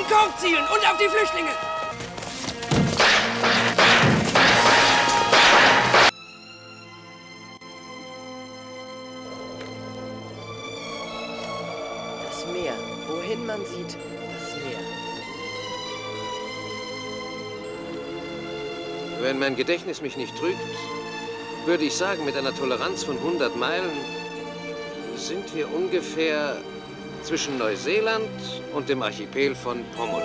Kork zielen und auf die Flüchtlinge! Das Meer. Wohin man sieht, das Meer. Wenn mein Gedächtnis mich nicht trügt, würde ich sagen, mit einer Toleranz von 100 Meilen sind wir ungefähr zwischen Neuseeland und dem Archipel von Pomolo.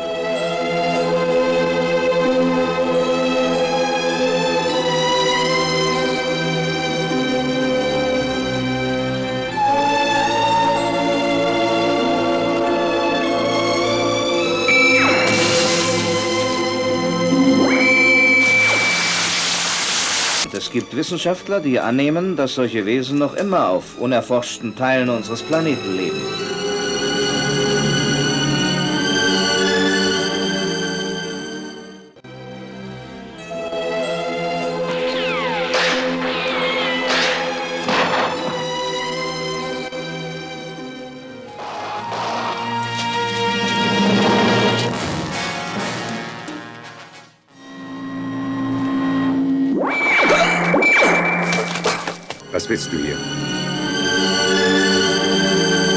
Es gibt Wissenschaftler, die annehmen, dass solche Wesen noch immer auf unerforschten Teilen unseres Planeten leben. Was willst du hier?